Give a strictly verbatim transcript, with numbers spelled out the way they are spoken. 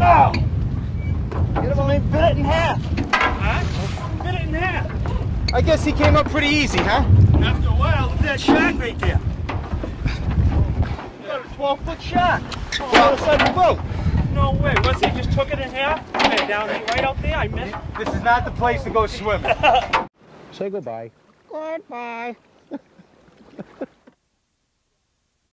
Oh! Get him, I bit it in half. Huh? Bit it in half. I guess he came up pretty easy, huh? After a while, look at that shark right there. You got a twelve foot shark. Oh, on the side of the boat. No way. What's he just took it in half? Okay, down right out there. I missed. This is not the place to go swimming. Say goodbye. Goodbye.